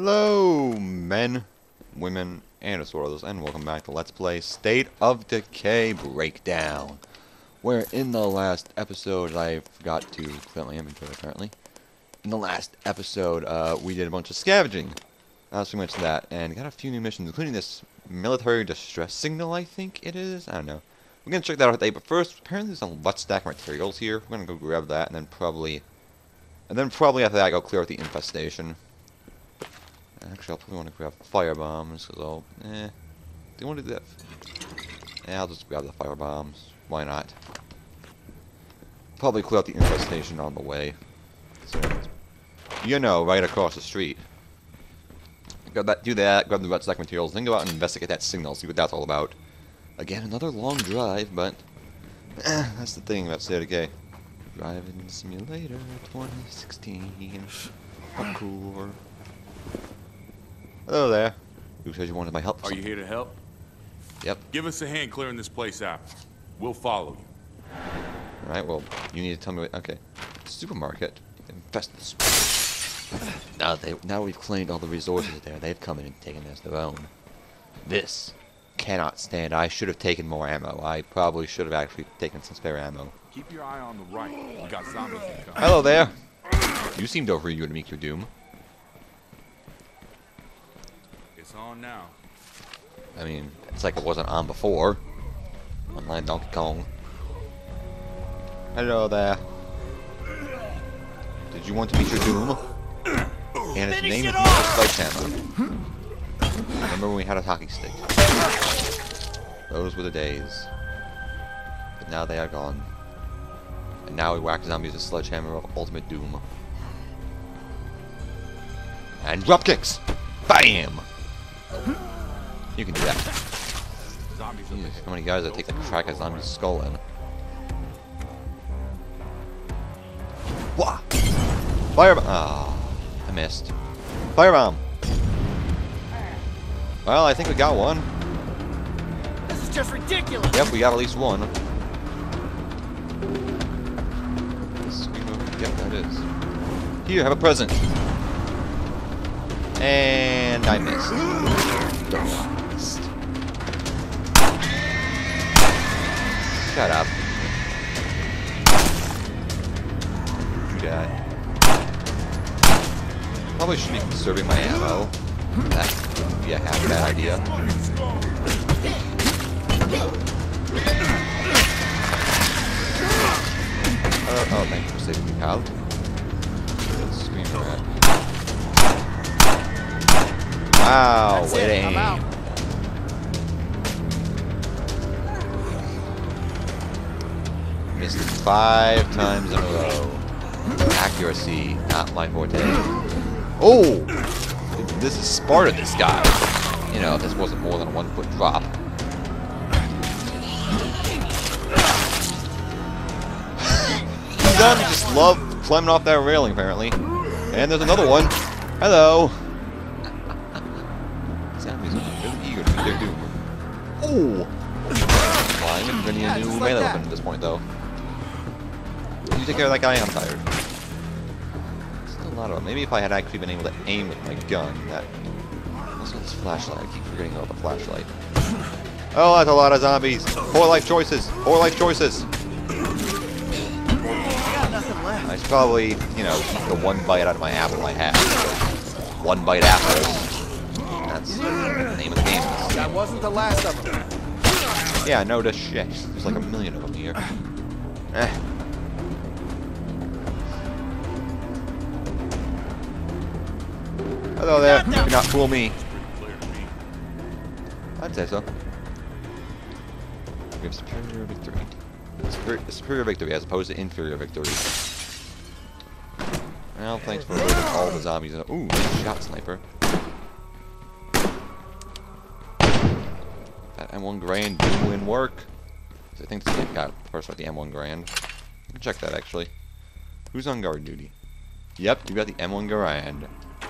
Hello, men, women, and Asoros, and welcome back to Let's Play State of Decay Breakdown. Where in the last episode, I forgot to clear my inventory apparently. In the last episode, we did a bunch of scavenging. So we mentioned that, and got a few new missions, including this military distress signal, I think it is? I don't know. We're gonna check that out today, but first, apparently there's a lot stack materials here. We're gonna go grab that, and then probably after that, go clear out the infestation. Actually, I'll probably want to grab fire bombs, because I'll, do you want to do that? Yeah, I'll just grab the fire bombs. Why not? Probably clear out the infestation on the way. So, you know, right across the street. Grab that, do that, grab the red stack materials, then go out and investigate that signal, see what that's all about. Again, another long drive, but that's the thing about State of Decay. Driving Simulator 2016. Parkour. Hello there. Who said you wanted my help? Are you here to help? Yep. Give us a hand clearing this place out. We'll follow you. Alright, well, you need to tell me what... Okay. Supermarket. Infest this. Now we've claimed all the resources there. They've come in and taken as their own. This cannot stand. I should have taken more ammo. I probably should have actually taken some spare ammo. Keep your eye on the right. We got zombies incoming. Hello there. You seemed over eager to meet your doom. It's on now. I mean, it's like it wasn't on before. Unlike Donkey Kong. Hello there. Did you want to meet your doom? And its name is Mr. Sledgehammer. Remember when we had a hockey stick? Those were the days. But now they are gone. And now we whack zombies with Sledgehammer of Ultimate Doom. And drop kicks! BAM! You can do that. Zombies Jeez, how many guys that take the crack of zombie's skull in? Wah! Firebomb! Ah, I missed. Firebomb! Well, I think we got one. This is just ridiculous! Yep, we got at least one. Yep, that is. Here, have a present. And I missed. Shut up. Do that. Probably should be conserving my ammo. That would be a half bad idea. Oh, thank you for saving me, pal. Screamer rat. Wow, That's way to it, I'm out. aim. Missed it 5 times in a row. Accuracy, not my forte. Oh! This is Sparta, this guy. You know, this wasn't more than a 1-foot drop. These zombies just love climbing off that railing, apparently. And there's another one. Hello. Zombies are really eager to meet their doom. Oh! Flying and getting a new melee weapon at this point, though. You take care of that guy, I'm tired. Still a lot of them. Maybe if I had actually been able to aim with my gun, that... Also, this flashlight. I keep forgetting about the flashlight. Oh, that's a lot of zombies. 4 life choices. 4 life choices. I should probably, you know, eat the 1 bite out of my apple I had. 1 bite apple. That's the name of the game. That wasn't the last of them. Yeah, no shit. There's like a million of them here. Hello there. You cannot fool me. Clear to me. I'd say so. We have superior victory. Superior victory as opposed to inferior victory. Well, thanks for avoiding all the zombies. Ooh, nice shot, sniper. That M1 Garand doing work. I think this game got first with the M1 Garand. Check that actually. Who's on guard duty? Yep, you got the M1 Garand.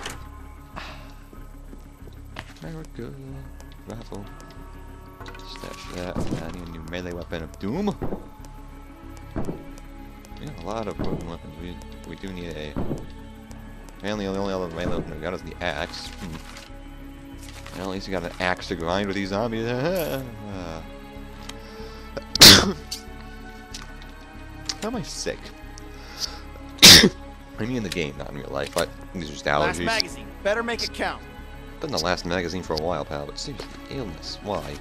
America. Rifle. Stash that. I need a new melee weapon of doom. We have a lot of broken weapons. We do need a Apparently, the only other melee weapon we got is the axe. Well, at least we got an axe to grind with these zombies. How am I sick? I mean in the game, not in real life, but these are just Last allergies. magazine. Better make it count. Been the last magazine for a while, pal, but seriously, illness, why?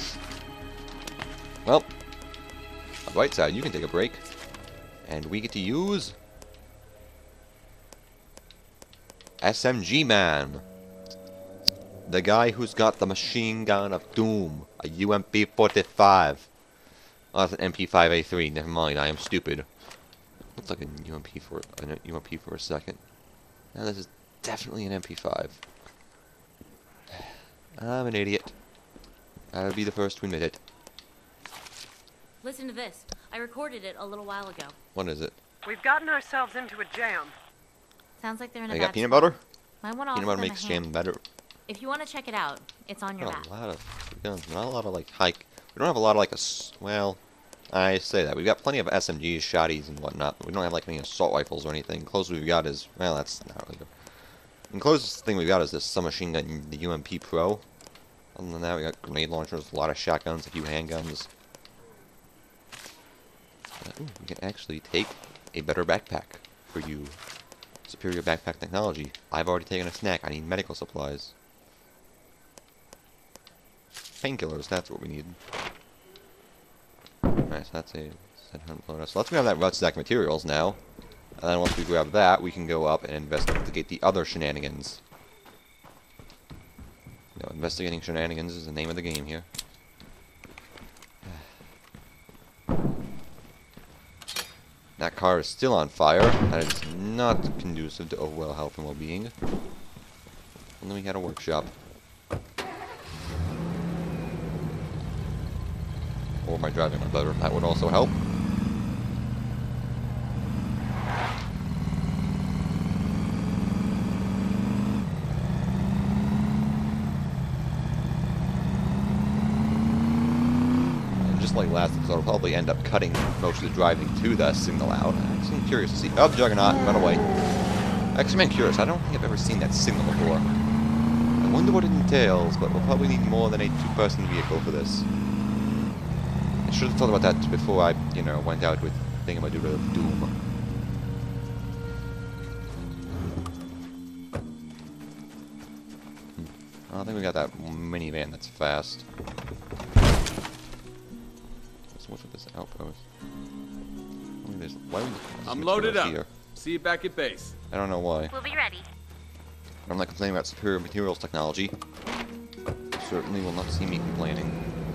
Well, on the bright side, you can take a break, and we get to use SMG Man, the guy who's got the machine gun of doom, a UMP-45. Oh, that's an MP5A3. Never mind, I am stupid. Looks like a UMP for a second. Now this is definitely an MP5. I'm an idiot. I'll be the first to admit it. Listen to this. I recorded it a little while ago. What is it? We've gotten ourselves into a jam. Sounds like they're in a I bad got peanut spot. butter? Might want to Peanut offer butter them makes a jam hand. better. If you want to check it out, it's on your Not map. a lot of guns. Not a lot of like hike. We don't have a lot of like well, I say that we've got plenty of SMGs, shotties, and whatnot. But we don't have like any assault rifles or anything. Closest we've got is well, that's not really good. The closest thing we've got is this submachine gun, the UMP Pro. Other than that, we got grenade launchers, a lot of shotguns, a few handguns. Ooh, we can actually take a better backpack for you. Superior backpack technology. I've already taken a snack. I need medical supplies. Painkillers, that's what we need. Alright, so that's a set hunt loader. So let's grab that Rutsack materials now. And then once we grab that, we can go up and investigate the other shenanigans. You know, investigating shenanigans is the name of the game here. That car is still on fire. That is not conducive to overall health and well-being. And then we had a workshop. Or my driving went better. That would also help. Just like last episode, I'll probably end up cutting most of the driving to the signal out. Actually, I'm curious to see. Oh, Juggernaut, run away. Actually, I'm curious. I don't think I've ever seen that signal before. I wonder what it entails, but we'll probably need more than a two-person vehicle for this. I should have thought about that before I, you know, went out with Thingamadoodah of Doom. I don't think we got that minivan that's fast. What's with this outpost? Why I'm loaded up. Here? See you back at base. I don't know why. We'll be ready. I'm not complaining about superior materials technology. You certainly will not see me complaining.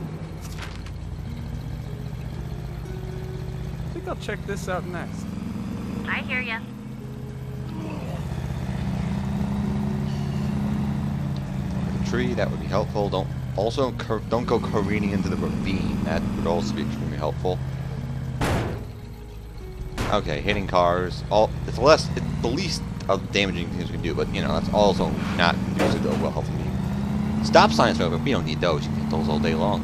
I think I'll check this out next. I hear ya. The tree, that would be helpful. Don't go careening into the ravine. That would also be extremely helpful. Okay, hitting cars. It's the least of damaging things we can do, but you know that's also not conducive to overall health and being. Stop signs, however, we don't need those. You can hit those all day long.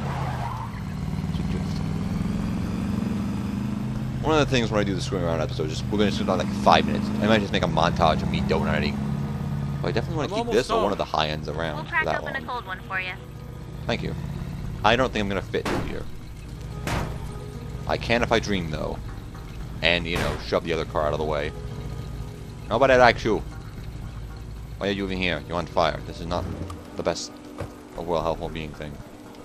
One of the things when I do the screwing around episode is we're going to sit on like 5 minutes. I might just make a montage of me donuting. But I definitely want to keep this or one of the high ends around We'll for crack that open long. a cold one for you. Thank you. I don't think I'm going to fit through here. I can if I dream, though. And, you know, shove the other car out of the way. Nobody likes you. Why are you even here? You're on fire. This is not the best overall health and being thing.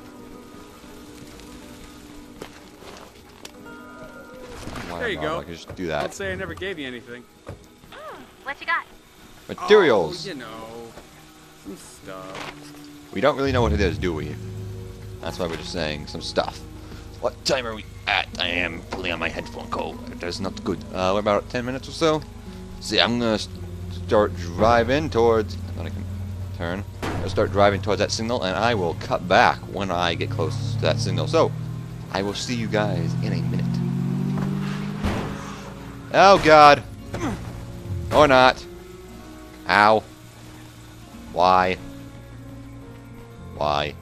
Why There you not? go. I can just do that. Let's say I never gave you anything. What you got? Materials! Oh, you know, some stuff. We don't really know what it is, do we? That's why we're just saying some stuff. What time are we at? I am pulling on my headphone cord. That's not good. We're about 10 minutes or so. See, I'm gonna start driving towards. I thought I can turn. I'll start driving towards that signal, and I will cut back when I get close to that signal. So, I will see you guys in a minute. Oh God! Or not. Ow. Why? Why?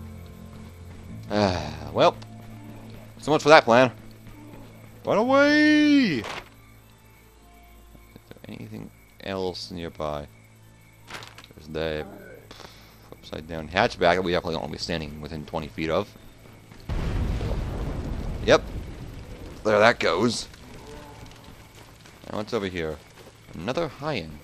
Well, so much for that plan. Run away! Is there anything else nearby? There's the upside down hatchback that we definitely don't want to be standing within 20 feet of. Yep. There that goes. And what's over here? Another high-end.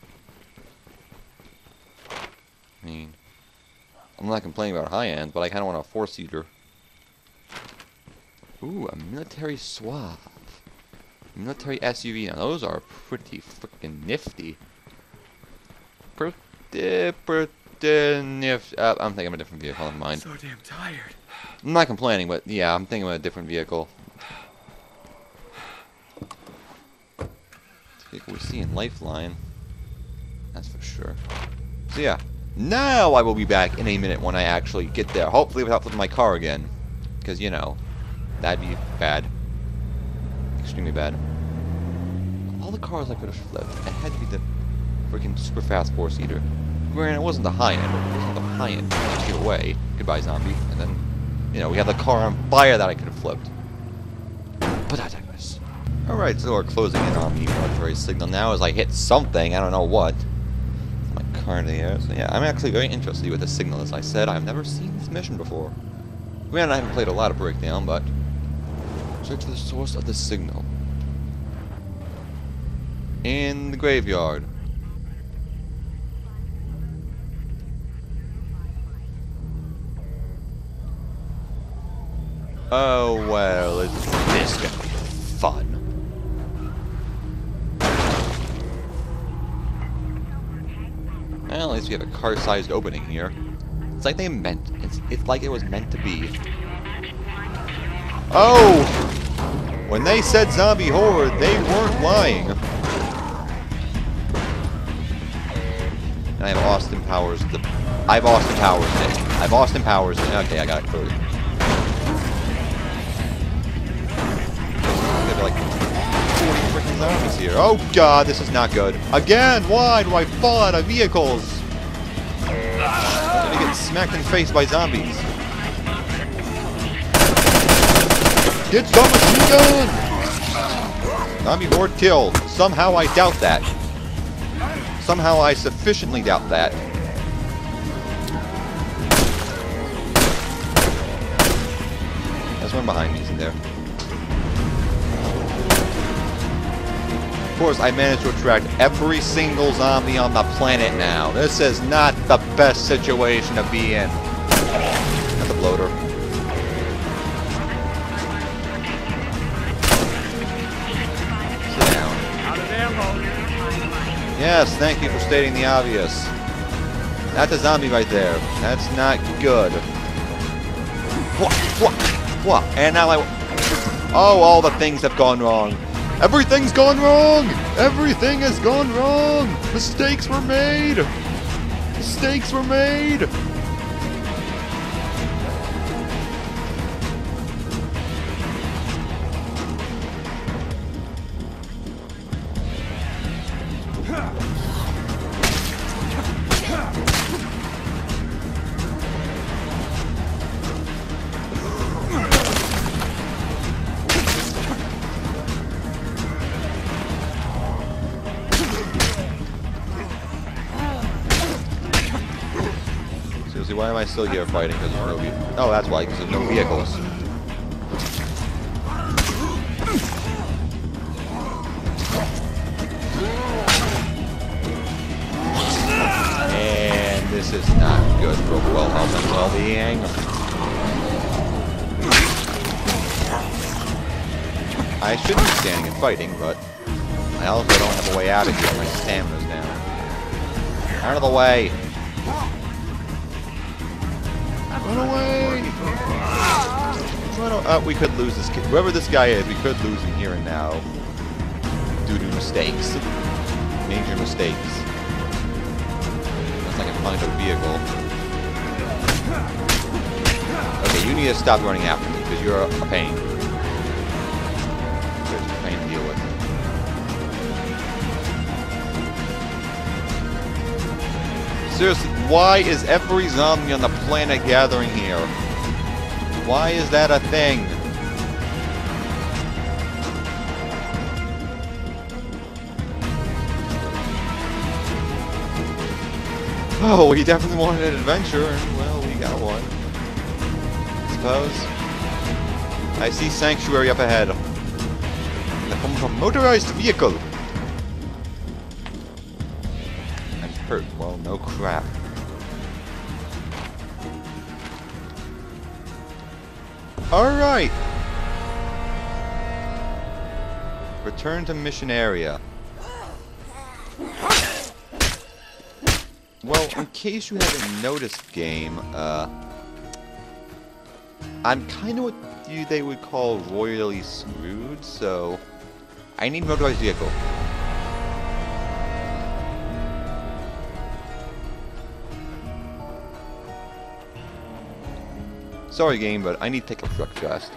I mean, I'm not complaining about high-end, but I kind of want a four-seater. Ooh, a military SWAT. Military SUV. Now those are pretty freaking nifty. Pretty nifty. I'm thinking of a different vehicle in mind. So damn tired. I'm not complaining, but yeah, I'm thinking of a different vehicle. Vehicle we see in Lifeline. That's for sure. So yeah, now I will be back in a minute when I actually get there. Hopefully without flipping my car again. Because, you know, that'd be bad. Extremely bad. All the cars I could have flipped, it had to be the freaking super fast four-seater. Granted, it wasn't the high end, it wasn't the high end. Get away. Goodbye, zombie. And then, you know, we have the car on fire that I could have flipped. But I digress. Alright, so we're closing in on the military signal now as I hit something, I don't know what. My car in the air. So yeah, I'm actually very interested with the signal. As I said, I've never seen this mission before. Granted, I haven't played a lot of Breakdown, but search for the source of the signal. In the graveyard. Oh, well, is this gonna be fun? Well, at least we have a car-sized opening here. It's like they meant. It's like it was meant to be. Oh! When they said zombie horde, they weren't lying. And I have Austin Powers. I have Austin Powers in it. I have Austin Powers in it. Okay, I got it clearly. Like 40 freaking zombies here. Oh god, this is not good. Again, why do I fall out of vehicles? I'm gonna get smacked in the face by zombies. Get some machine gun! Zombie horde kill. Somehow I doubt that. Somehow I sufficiently doubt that. There's one behind me, isn't there? Of course, I managed to attract every single zombie on the planet now. This is not the best situation to be in. That's a bloater. Sit down. Out of ammo. Yes, thank you for stating the obvious. That's a zombie right there. That's not good. And now oh, all the things have gone wrong. Everything's gone wrong! Everything has gone wrong! Mistakes were made! Mistakes were made! Why am I still here fighting? Because there's no vehicles. Oh, that's why, because there's no vehicles. And this is not good for well health and well-being. I should be standing and fighting, but I also don't have a way out of here. My stamina's down. Out of the way! Run away! We could lose this kid. Whoever this guy is, we could lose him here and now. Due to mistakes. Major mistakes. Unless I can find a vehicle. Okay, you need to stop running after me, because you're a pain. You're just a pain to deal with. Seriously, why is every zombie on the planet gathering here? Why is that a thing? Oh, we definitely wanted an adventure, and well, we got one. I suppose. I see Sanctuary up ahead. I come from a motorized vehicle. I'm hurt. Well, no crap. Alright. Return to mission area. Well, in case you haven't noticed, game, I'm kind of what they would call royally screwed, so I need a motorized vehicle. Sorry, game, but I need to take a truck fast.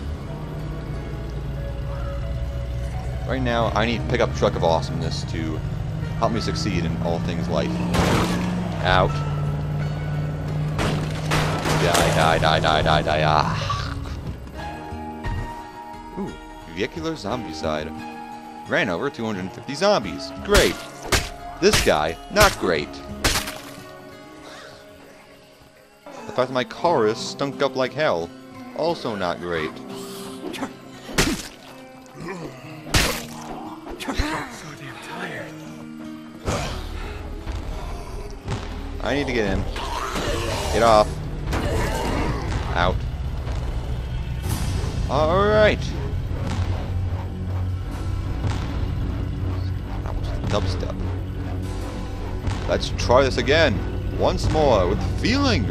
Right now, I need pickup truck of awesomeness to help me succeed in all things life. Out. Die. Ah. Ooh, vehicular zombie side. Ran over 250 zombies. Great. This guy, not great. The fact that my car is stunk up like hell, also not great. I need to get in. Get off. Out. Alright. That was dubstep. Let's try this again. Once more, with feeling.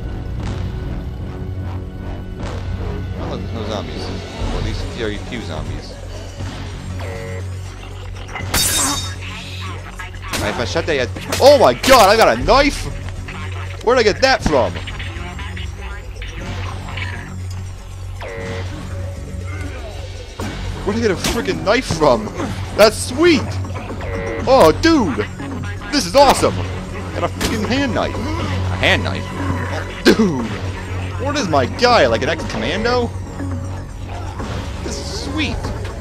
Oh look, there's no zombies. Or at least very few zombies. If I shut that, oh my god, I got a knife! Where'd I get that from? Where'd I get a freaking knife from? That's sweet! Oh, dude! This is awesome! Got a freaking hand knife. A hand knife? Oh, dude! What is my guy, like an ex-commando? This is sweet!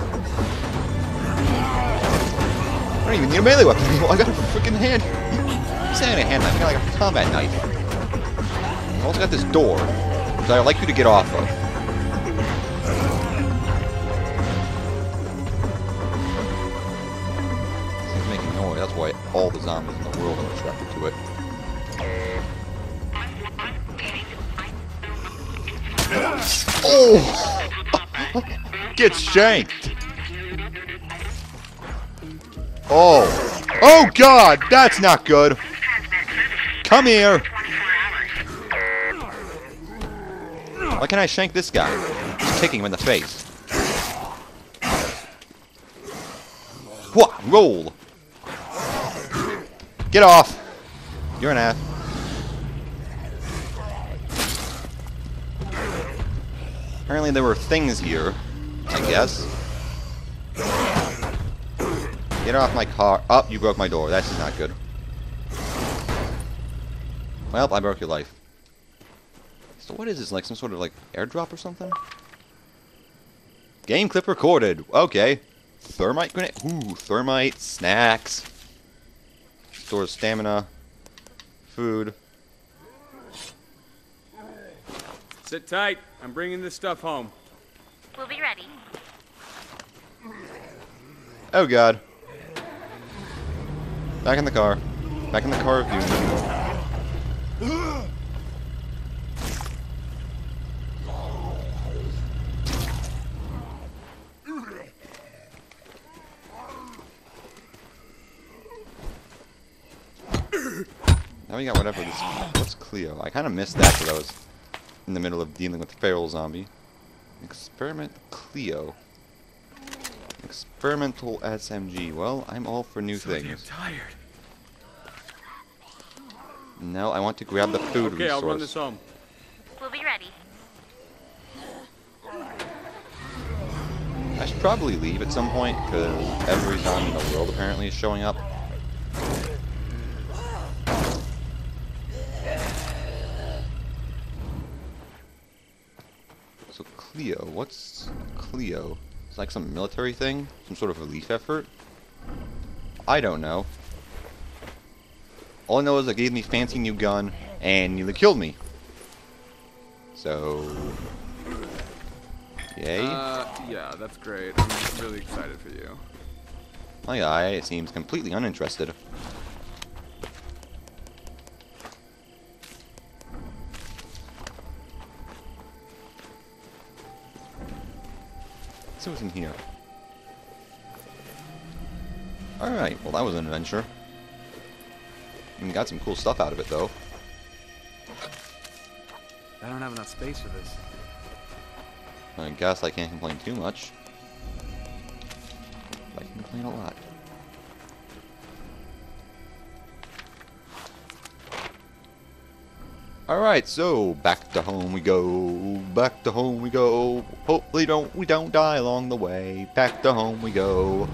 I don't even need a melee weapon anymore. I got a freaking hand. I'm saying a hand knife. I got like a combat knife. I also got this door, which I'd like you to get off of. This thing's making noise. That's why all the zombies in the world are attracted to it. Oh! Get shanked! Oh. Oh god, that's not good. Come here. Why can't I shank this guy? Just kicking him in the face. What? Roll. Get off. You're an ass. Apparently there were things here, I guess. Get off my car. Oh, you broke my door. That's not good. Well, I broke your life. So what is this? Like some sort of like airdrop or something? Game clip recorded. Okay. Thermite grenade. Ooh, thermite, snacks. Store stamina. Food. Sit tight. I'm bringing this stuff home. We'll be ready. Oh god. Back in the car. Back in the car of doom. Now we got whatever this. What's Cleo? I kind of missed that because I was in the middle of dealing with the feral zombie. Experiment Cleo. Experimental SMG. Well, I'm all for new things. Tired. No, I want to grab the food Okay, resource. I'll run this home. We'll be ready. I should probably leave at some point because every zombie in the world apparently is showing up. So Cleo, what's Cleo? It's like some military thing? Some sort of relief effort? I don't know. All I know is it gave me fancy new gun and nearly killed me. So, yay. Yeah, that's great. I'm really excited for you. My guy seems completely uninterested. Let's see what's in here. Alright, well that was an adventure. And got some cool stuff out of it though. I don't have enough space for this. I guess I can't complain too much. I can complain a lot. Alright, so back to home we go. Back to home we go. Hopefully we don't die along the way. Back to home we go.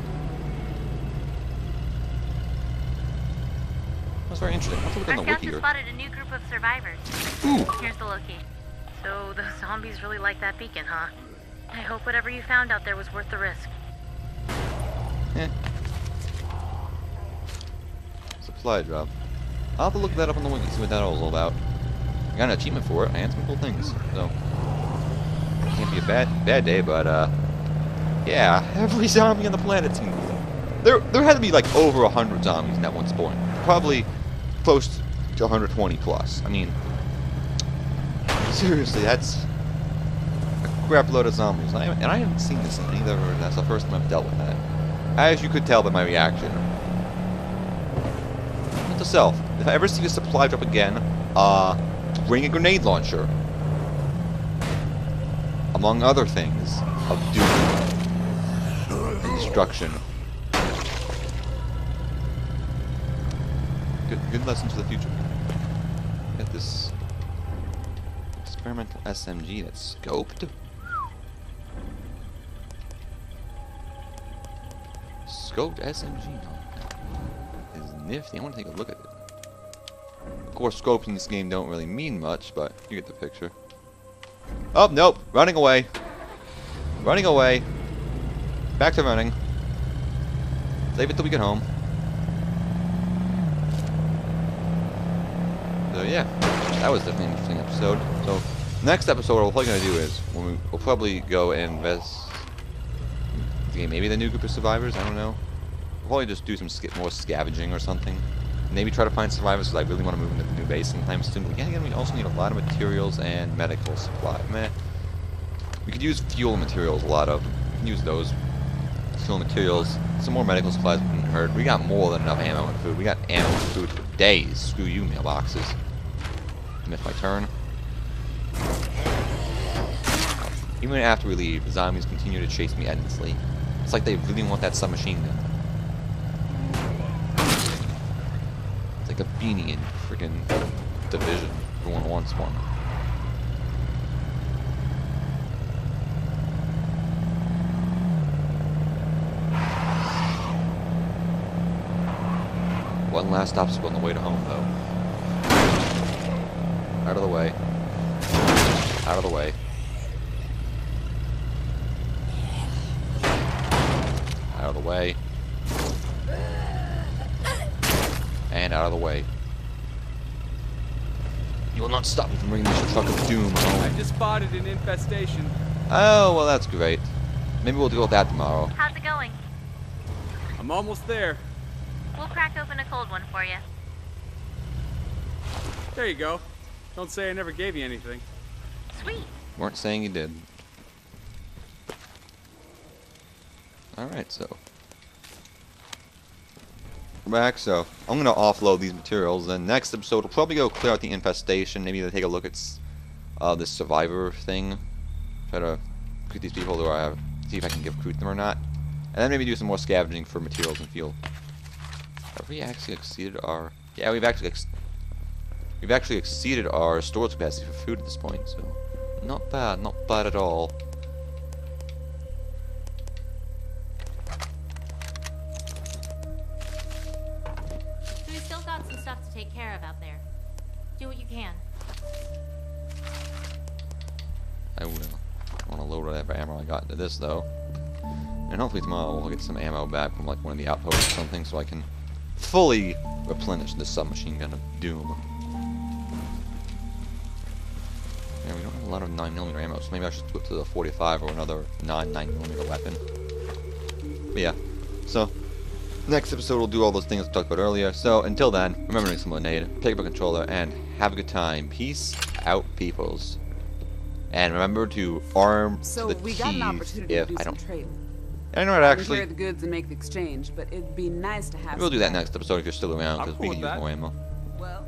That's very interesting. I'll have to look on Our the scouts wiki have here. spotted a new group of survivors. Ooh. Here's the location. So those zombies really like that beacon, huh? I hope whatever you found out there was worth the risk. Eh. Supply drop. I'll have to look that up on the wiki, see what that was all about. I got an achievement for it, and some cool things, so can't be a bad day, but yeah, every zombie on the planet seems there had to be like over 100 zombies in that one spawn. Probably close to 120 plus. I mean, seriously, that's a crap load of zombies. And I haven't seen this in either. That's the first time I've dealt with that. As you could tell by my reaction. Note to self, if I ever see a supply drop again, bring a grenade launcher. Among other things of doom and destruction. Good lesson to the future. Got this experimental SMG that's scoped. Scoped SMG. No, is nifty. I want to take a look at it. Of course, scopes in this game don't really mean much, but you get the picture. Oh, nope. Running away. Running away. Back to running. Save it till we get home. So yeah, that was definitely an interesting episode. So next episode, what we're probably gonna do is we'll probably go and investigate maybe the new group of survivors. I don't know. We'll probably just do some more scavenging or something. Maybe try to find survivors because I really want to move into the new base sometime soon. But again, we also need a lot of materials and medical supply. We could use fuel materials. A lot of we can use those fuel materials. Some more medical supplies wouldn't hurt. We got more than enough ammo and food. We got ammo and food for days. Screw you, mailboxes. Missed my turn. Even after we leave, the zombies continue to chase me endlessly. It's like they really want that submachine gun. It's like a beanie in freaking Division for 1-1 spawn. One last obstacle on the way to home, though. Out of the way. Out of the way. Out of the way. And out of the way. You will not stop me from bringing this truck of doom home. I just spotted an infestation. Oh, well, that's great. Maybe we'll deal with that tomorrow. How's it going? I'm almost there. We'll crack open a cold one for you. There you go. Don't say I never gave you anything. Sweet. Weren't saying you did. Alright, so. We're back, so I'm going to offload these materials. And next episode, we'll probably go clear out the infestation. Maybe take a look at this survivor thing. Try to recruit these people, or see if I can recruit them or not. And then maybe do some more scavenging for materials and fuel. Have we actually exceeded our... Yeah, we've actually exceeded our storage capacity for food at this point, so... Not bad at all. So we've still got some stuff to take care of out there. Do what you can. I will. I want to load whatever ammo I got into this, though. And hopefully tomorrow we'll get some ammo back from like one of the outposts or something, so I can fully replenish this submachine gun of doom. Yeah, we don't have a lot of 9mm ammo, so maybe I should switch to the 45 or another non-9mm weapon. But yeah, so next episode we'll do all those things I talked about earlier. So until then, remember to lemonade, pick up a controller, and have a good time. Peace out, peoples. And remember to arm So to the we got an teeth opportunity if to do I some don't. trading. I know what I can actually. clear the goods and make the exchange, but it'd be nice to have. We'll do some that back. next episode if you're still around, I'm because cool we with can use that. more ammo. Well,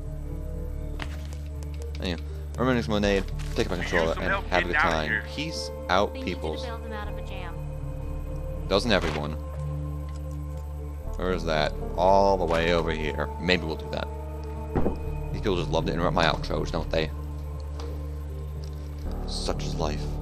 Anyway, remember to lemonade, pick up a controller, some and help have a good getting out of time. here. Peace out, They need you to peoples. bail them out of a jam. Doesn't everyone? Where is that? All the way over here. Maybe we'll do that. These people just love to interrupt my outros, don't they? Such is life.